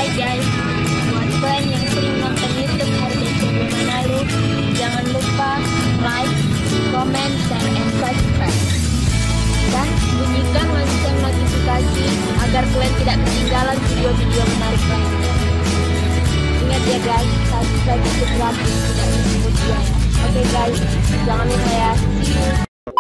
Alright guys, buat kalian yang sering nonton YouTube RBCW Manalo, jangan lupa like, comment, share, and subscribe. Dan bunyikan lonceng notifikasi agar kalian tidak ketinggalan video-video menarik lainnya. Ingat ya guys, subscribe itu gratis, tidak disebut biaya. Oke guys, jangan lupa ya. See you.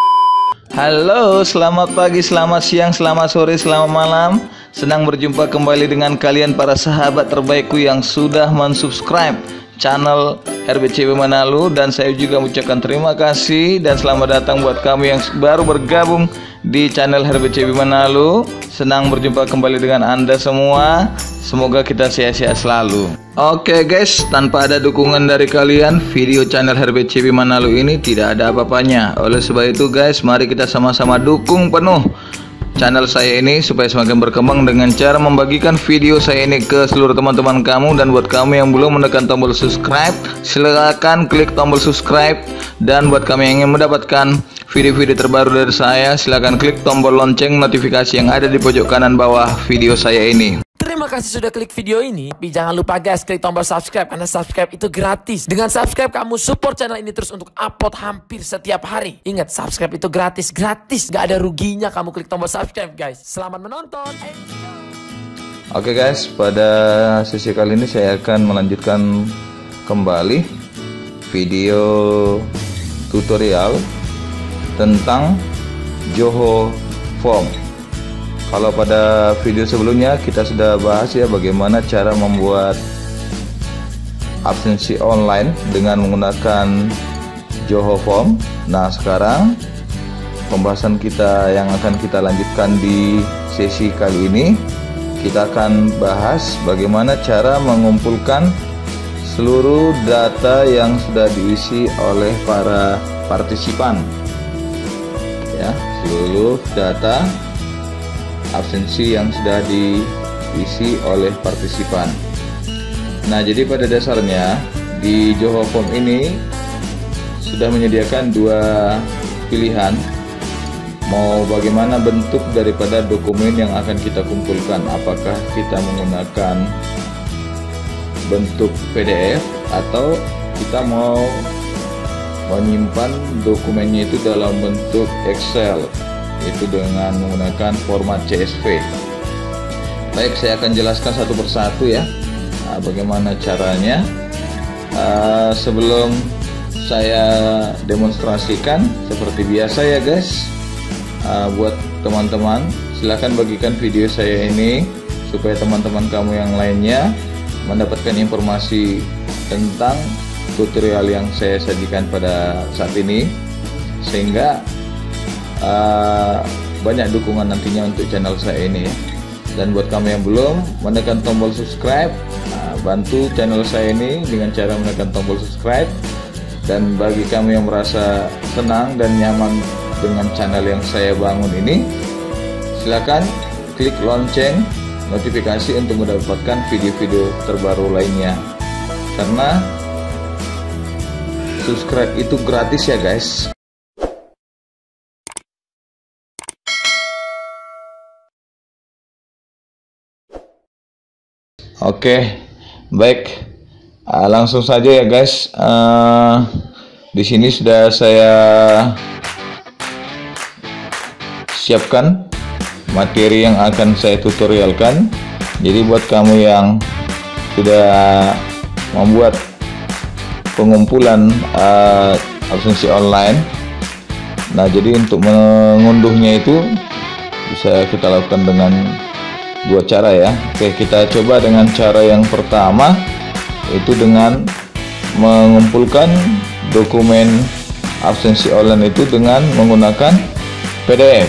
Halo, selamat pagi, selamat siang, selamat sore, selamat malam. Senang berjumpa kembali dengan kalian para sahabat terbaikku yang sudah mensubscribe channel RBCW Manalo. Dan saya juga mengucapkan terima kasih dan selamat datang buat kamu yang baru bergabung di channel RBCW Manalo. Senang berjumpa kembali dengan Anda semua. Semoga kita sehat-sehat selalu. Oke guys, tanpa ada dukungan dari kalian, video channel RBCW Manalo ini tidak ada apa-apanya. Oleh sebab itu guys, mari kita sama-sama dukung penuh channel saya ini supaya semakin berkembang dengan cara membagikan video saya ini ke seluruh teman-teman kamu. Dan buat kamu yang belum menekan tombol subscribe, silakan klik tombol subscribe. Dan buat kamu yang ingin mendapatkan video-video terbaru dari saya, silakan klik tombol lonceng notifikasi yang ada di pojok kanan bawah video saya ini. Terima kasih sudah klik video ini. Tapi jangan lupa guys, klik tombol subscribe karena subscribe itu gratis. Dengan subscribe kamu support channel ini terus untuk upload hampir setiap hari. Ingat, subscribe itu gratis, gak ada ruginya kamu klik tombol subscribe guys. Selamat menonton. Oke guys, pada sesi kali ini saya akan melanjutkan kembali video tutorial tentang Zoho Form. Kalau pada video sebelumnya kita sudah bahas ya bagaimana cara membuat absensi online dengan menggunakan Zoho Form. Nah, sekarang pembahasan kita yang akan kita lanjutkan di sesi kali ini, kita akan bahas bagaimana cara mengumpulkan seluruh data yang sudah diisi oleh para partisipan. Ya, seluruh data absensi yang sudah diisi oleh partisipan. Nah, jadi pada dasarnya di Zoho Form ini sudah menyediakan dua pilihan, mau bagaimana bentuk daripada dokumen yang akan kita kumpulkan, apakah kita menggunakan bentuk PDF atau kita mau menyimpan dokumennya itu dalam bentuk Excel, itu dengan menggunakan format CSV. Baik, saya akan jelaskan satu persatu ya, bagaimana caranya. Sebelum saya demonstrasikan seperti biasa ya guys, buat teman-teman silahkan bagikan video saya ini supaya teman-teman kamu yang lainnya mendapatkan informasi tentang tutorial yang saya sajikan pada saat ini, sehingga banyak dukungan nantinya untuk channel saya ini ya. Dan buat kamu yang belum menekan tombol subscribe, bantu channel saya ini dengan cara menekan tombol subscribe. Dan bagi kamu yang merasa senang dan nyaman dengan channel yang saya bangun ini, silakan klik lonceng notifikasi untuk mendapatkan video-video terbaru lainnya, karena subscribe itu gratis ya guys. Oke, baik, langsung saja ya guys. Di sini sudah saya siapkan materi yang akan saya tutorialkan. Jadi buat kamu yang sudah membuat pengumpulan absensi online, nah jadi untuk mengunduhnya itu bisa kita lakukan dengan dua cara ya. Oke, kita coba dengan cara yang pertama, itu dengan mengumpulkan dokumen absensi online itu dengan menggunakan PDF.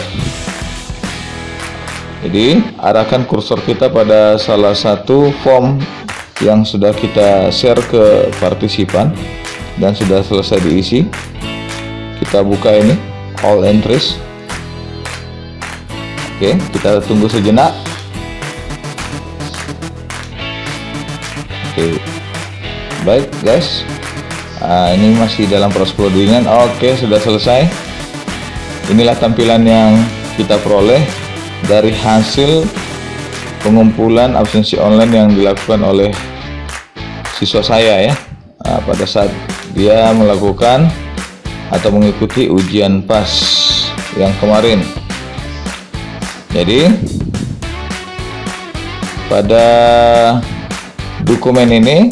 Jadi arahkan kursor kita pada salah satu form yang sudah kita share ke partisipan dan sudah selesai diisi. Kita buka ini all entries. Oke, kita tunggu sejenak. Oke, baik guys, ini masih dalam proses loadingan. Oke, sudah selesai. Inilah tampilan yang kita peroleh dari hasil pengumpulan absensi online yang dilakukan oleh siswa saya ya, pada saat dia melakukan atau mengikuti ujian PAS yang kemarin. Jadi pada dokumen ini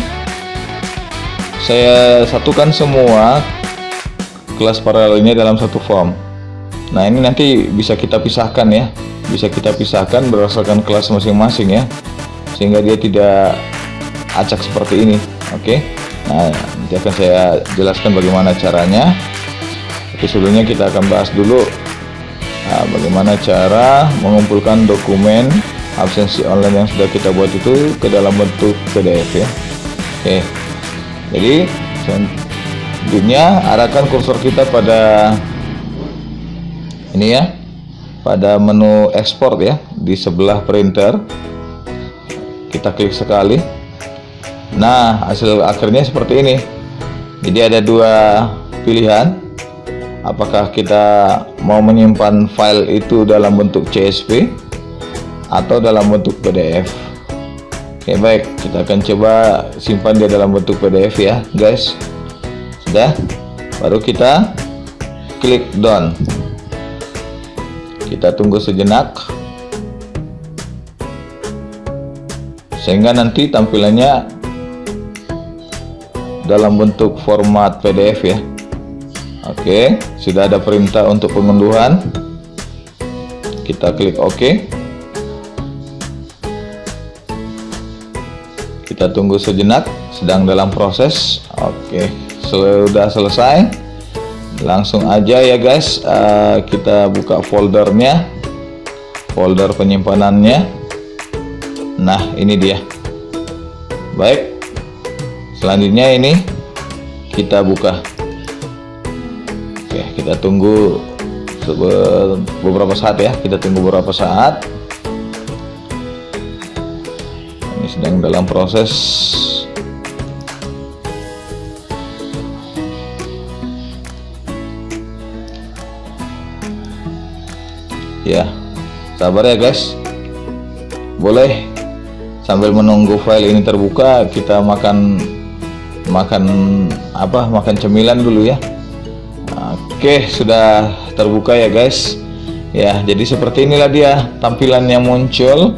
saya satukan semua kelas paralelnya dalam satu form. Nah, ini nanti bisa kita pisahkan ya, bisa kita pisahkan berdasarkan kelas masing-masing ya, sehingga dia tidak acak seperti ini. Oke. Nah, nanti akan saya jelaskan bagaimana caranya. Tapi sebelumnya kita akan bahas dulu bagaimana cara mengumpulkan dokumen absensi online yang sudah kita buat itu ke dalam bentuk PDF ya. Oke. Jadi selanjutnya arahkan kursor kita pada ini ya, pada menu ekspor ya, di sebelah printer. Kita klik sekali. Nah, hasil akhirnya seperti ini. Jadi ada dua pilihan. Apakah kita mau menyimpan file itu dalam bentuk CSV atau dalam bentuk PDF. Oke, baik, kita akan coba simpan dia dalam bentuk PDF ya guys. Sudah, baru kita klik done. Kita tunggu sejenak sehingga nanti tampilannya dalam bentuk format PDF ya. Oke, sudah ada perintah untuk pengunduhan. Kita klik OK. Kita tunggu sejenak, sedang dalam proses. Oke, sudah selesai. Langsung aja ya guys, kita buka foldernya, folder penyimpanannya. Nah, ini dia. Baik, selanjutnya ini kita buka. Oke, kita tunggu beberapa saat ya, kita tunggu beberapa saat. Ini sedang dalam proses. Ya, sabar ya guys. Boleh sambil menunggu file ini terbuka, kita makan cemilan dulu ya. Oke, sudah terbuka ya guys. Ya, jadi seperti inilah dia tampilan yang muncul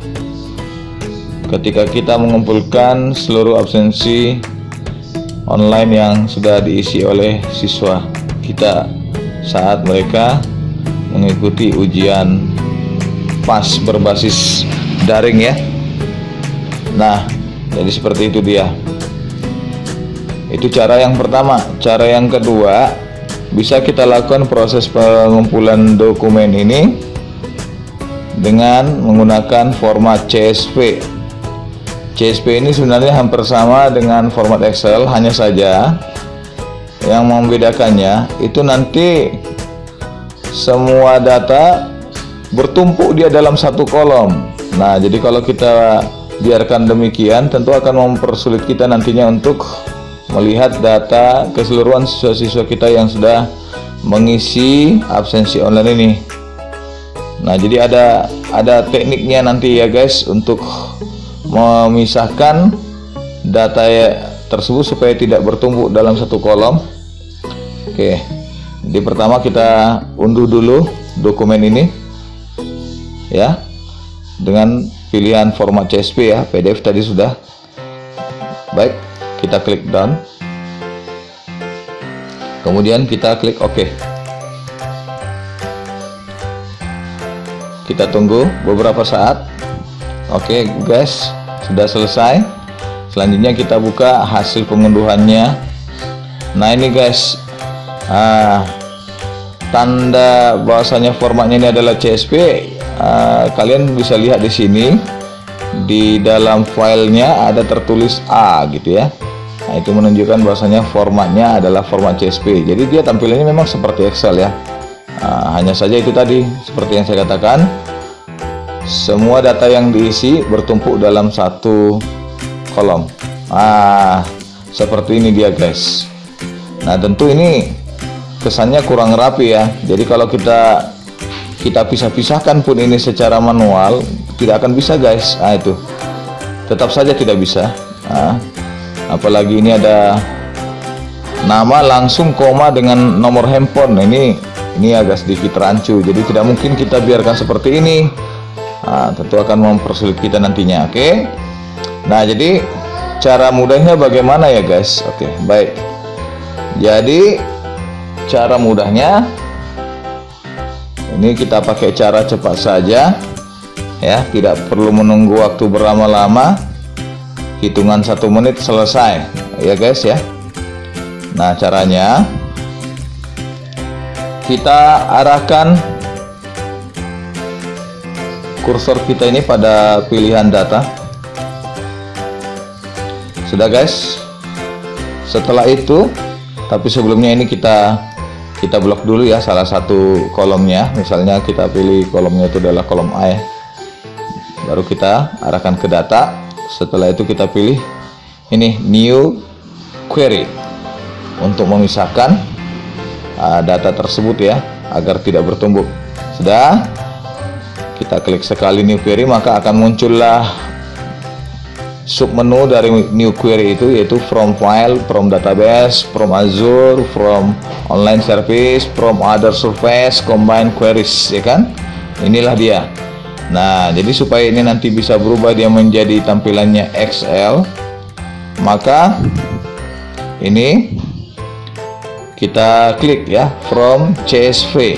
ketika kita mengumpulkan seluruh absensi online yang sudah diisi oleh siswa kita saat mereka mengikuti ujian PAS berbasis daring ya. Nah, jadi seperti itu dia. Itu cara yang pertama. Cara yang kedua, bisa kita lakukan proses pengumpulan dokumen ini dengan menggunakan format CSV. CSV ini sebenarnya hampir sama dengan format Excel, hanya saja yang membedakannya itu nanti semua data bertumpuk dia dalam satu kolom. Nah, jadi kalau kita biarkan demikian, tentu akan mempersulit kita nantinya untuk melihat data keseluruhan siswa-siswa kita yang sudah mengisi absensi online ini. Nah, jadi ada tekniknya nanti ya guys untuk memisahkan data tersebut supaya tidak bertumpuk dalam satu kolom. Oke, jadi pertama kita unduh dulu dokumen ini ya, dengan pilihan format CSV ya, PDF tadi sudah. Baik, kita klik done, kemudian kita klik OK. Kita tunggu beberapa saat. Oke guys, sudah selesai. Selanjutnya kita buka hasil pengunduhannya. Nah, ini guys, tanda bahwasanya formatnya ini adalah CSV. Kalian bisa lihat di sini, di dalam filenya ada tertulis A gitu ya. Nah, itu menunjukkan bahwasanya formatnya adalah format CSV. Jadi dia tampilannya memang seperti Excel ya. Hanya saja itu tadi, seperti yang saya katakan, semua data yang diisi bertumpuk dalam satu kolom. Seperti ini dia guys. Nah, tentu ini kesannya kurang rapi ya. Jadi kalau kita kita pisah-pisahkan pun ini secara manual tidak akan bisa guys. Nah itu tetap saja tidak bisa. Nah, apalagi ini ada nama langsung koma dengan nomor handphone. Ini agak sedikit rancu, jadi tidak mungkin kita biarkan seperti ini. Nah, tentu akan mempersulit kita nantinya. Oke. Nah, jadi cara mudahnya bagaimana ya guys? Oke, baik. Jadi cara mudahnya ini kita pakai cara cepat saja ya, tidak perlu menunggu waktu berlama-lama. Hitungan 1 menit selesai ya guys ya. Nah, caranya kita arahkan kursor kita ini pada pilihan data. Sudah guys. Setelah itu, tapi sebelumnya ini kita blok dulu ya salah satu kolomnya. Misalnya kita pilih kolomnya itu adalah kolom A ya. Baru kita arahkan ke data. Setelah itu kita pilih ini new query untuk memisahkan data tersebut ya, agar tidak bertumbuk. Sudah, kita klik sekali new query, maka akan muncullah submenu dari new query itu, yaitu from file, from database, from Azure, from online service, from other surface, combine queries, ya kan? Inilah dia. Nah, jadi supaya ini nanti bisa berubah dia menjadi tampilannya Excel, maka ini kita klik ya, from CSV.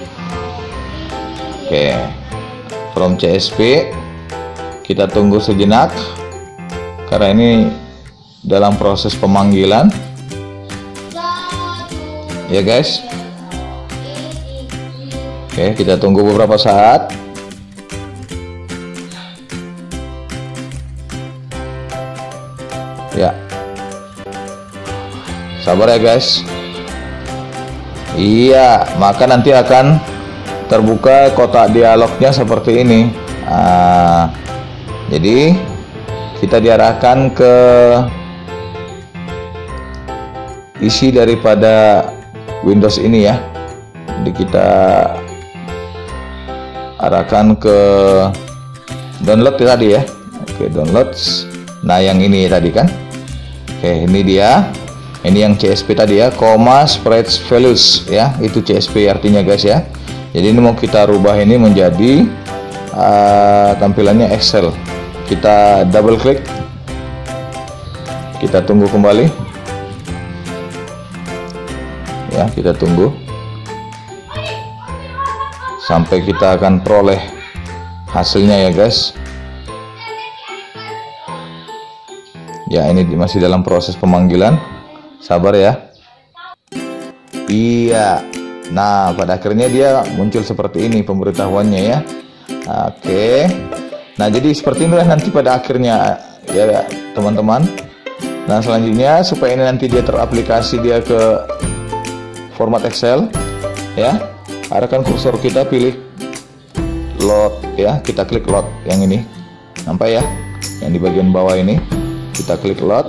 Oke, from CSV kita tunggu sejenak karena ini dalam proses pemanggilan ya guys. Oke, kita tunggu beberapa saat. Ya, sabar ya guys. Iya, maka nanti akan terbuka kotak dialognya seperti ini. Jadi kita diarahkan ke isi daripada Windows ini ya. Jadi kita arahkan ke download tadi ya. Oke, downloads. Nah, yang ini tadi kan. Oke, ini dia. Ini yang CSV tadi ya, comma spread values ya. Itu CSV artinya guys ya. Jadi ini mau kita rubah ini menjadi tampilannya Excel. Kita double klik. Kita tunggu kembali. Ya, kita tunggu sampai kita akan peroleh hasilnya ya guys. Ya, ini masih dalam proses pemanggilan. Sabar ya. Iya. Nah, pada akhirnya dia muncul seperti ini pemberitahuannya ya. Oke. Nah, jadi seperti inilah nanti pada akhirnya ya teman-teman. Nah, selanjutnya supaya ini nanti dia teraplikasi dia ke format Excel ya. Arahkan kursor kita, pilih load ya. Kita klik load yang ini. Nampak ya? Yang di bagian bawah ini. Kita klik load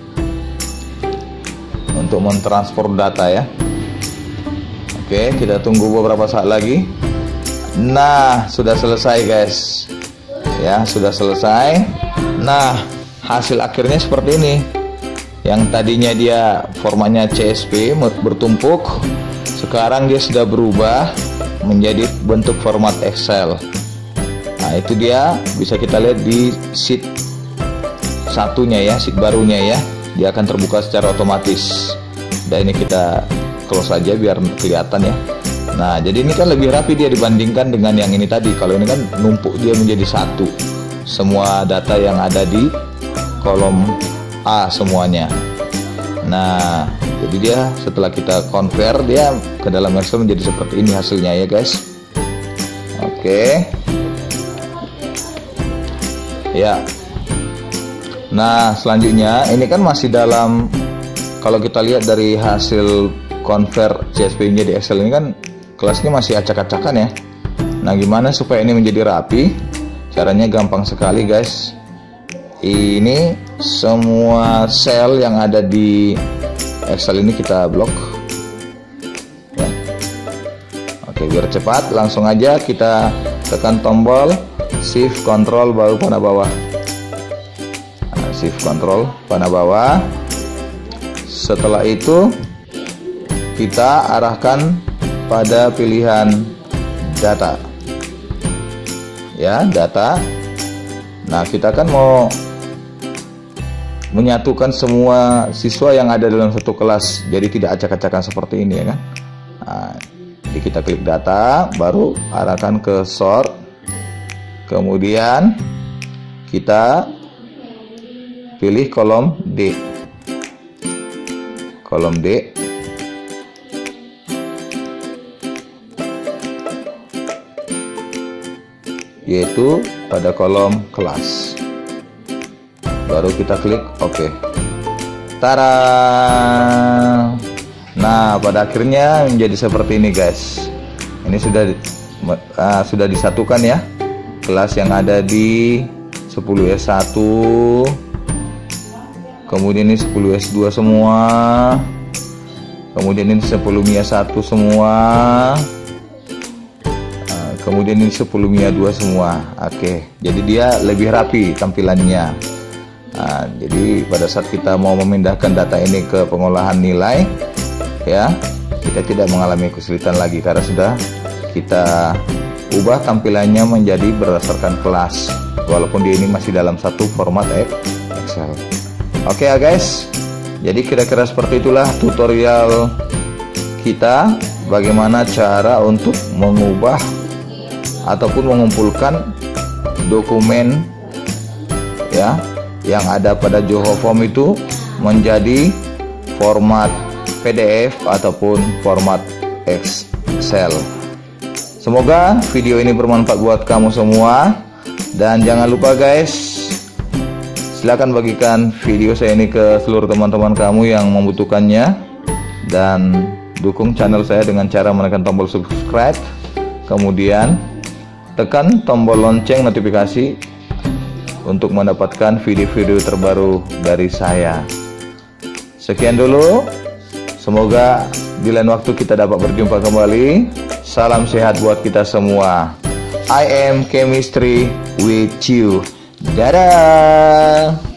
untuk mentransfer data ya. Oke, kita tunggu beberapa saat lagi. Nah, sudah selesai guys. Ya, sudah selesai. Nah, hasil akhirnya seperti ini. Yang tadinya dia formatnya CSV bertumpuk, sekarang dia sudah berubah menjadi bentuk format Excel. Nah, itu dia bisa kita lihat di sheet satunya ya, sheet barunya ya. Dia akan terbuka secara otomatis. Dan ini kita close saja biar kelihatan ya. Nah, jadi ini kan lebih rapi dia dibandingkan dengan yang ini tadi. Kalau ini kan numpuk dia menjadi satu, semua data yang ada di kolom A semuanya. Nah, jadi dia setelah kita convert dia ke dalam Excel menjadi seperti ini hasilnya ya guys. Oke. Ya. Nah, selanjutnya ini kan masih dalam, kalau kita lihat dari hasil convert CSV-nya di Excel ini kan kelasnya masih acak-acakan ya. Nah, gimana supaya ini menjadi rapi? Caranya gampang sekali guys. Ini semua sel yang ada di Excel ini kita blok ya. Oke, Oke, biar cepat langsung aja kita tekan tombol Shift Control baru panah bawah. Nah, Shift Control panah bawah. Setelah itu kita arahkan pada pilihan data. Ya, data. Nah, kita kan mau menyatukan semua siswa yang ada dalam satu kelas, jadi tidak acak-acakan seperti ini ya kan. Nah, jadi kita klik data, baru arahkan ke sort, kemudian kita pilih kolom D. Kolom D. Yaitu pada kolom kelas. Baru kita klik OK. Tara. Nah, pada akhirnya menjadi seperti ini guys. Ini sudah disatukan ya. Kelas yang ada di 10S1, kemudian ini 10S2 semua, kemudian ini 10 MIA 1 semua, kemudian ini 10 MIA 2 semua. Oke, jadi dia lebih rapi tampilannya. Nah, jadi pada saat kita mau memindahkan data ini ke pengolahan nilai ya, kita tidak mengalami kesulitan lagi karena sudah kita ubah tampilannya menjadi berdasarkan kelas, walaupun dia ini masih dalam satu format Excel. Oke ya guys, jadi kira-kira seperti itulah tutorial kita bagaimana cara untuk mengubah ataupun mengumpulkan dokumen ya yang ada pada Zoho Form itu menjadi format PDF ataupun format Excel. Semoga video ini bermanfaat buat kamu semua, dan jangan lupa guys, silakan bagikan video saya ini ke seluruh teman-teman kamu yang membutuhkannya, dan dukung channel saya dengan cara menekan tombol subscribe, kemudian tekan tombol lonceng notifikasi untuk mendapatkan video-video terbaru dari saya. Sekian dulu, semoga di lain waktu kita dapat berjumpa kembali. Salam sehat buat kita semua. I am chemistry with you. Dadah.